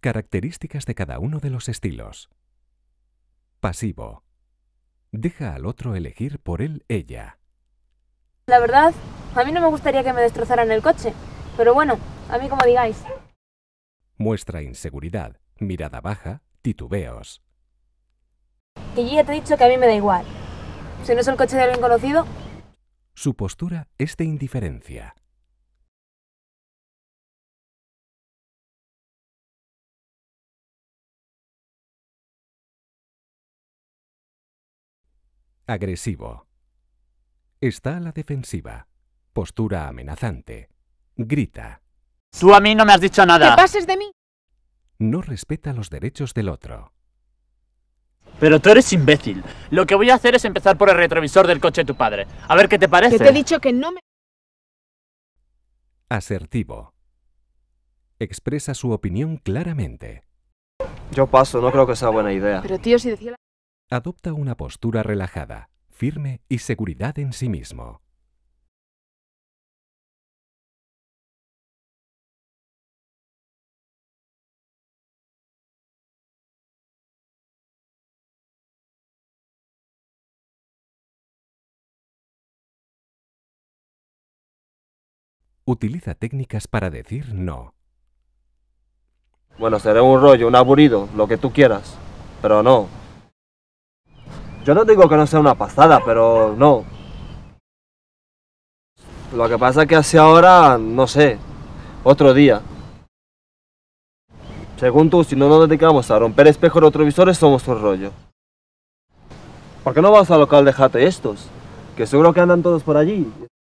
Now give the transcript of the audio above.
Características de cada uno de los estilos. Pasivo. Deja al otro elegir por él/ella. La verdad, a mí no me gustaría que me destrozaran el coche, pero bueno, a mí como digáis. Muestra inseguridad, mirada baja, titubeos. Que yo ya te he dicho que a mí me da igual. Si no es el coche de alguien conocido. Su postura es de indiferencia. Agresivo. Está a la defensiva. Postura amenazante. Grita. Tú a mí no me has dicho nada. ¡Que pases de mí! No respeta los derechos del otro. Pero tú eres imbécil. Lo que voy a hacer es empezar por el retrovisor del coche de tu padre. A ver qué te parece. Que te he dicho que no me... Asertivo. Expresa su opinión claramente. Yo paso, no creo que sea buena idea. Pero tío, si decía... Adopta una postura relajada, firme y seguridad en sí mismo. Utiliza técnicas para decir no. Bueno, seré un rollo, un aburrido, lo que tú quieras. Pero no. Yo no digo que no sea una pasada, pero no. Lo que pasa es que hacia ahora, no sé, otro día. Según tú, si no nos dedicamos a romper espejos retrovisores, somos un rollo. ¿Por qué no vas al local de Jate estos? Que seguro que andan todos por allí.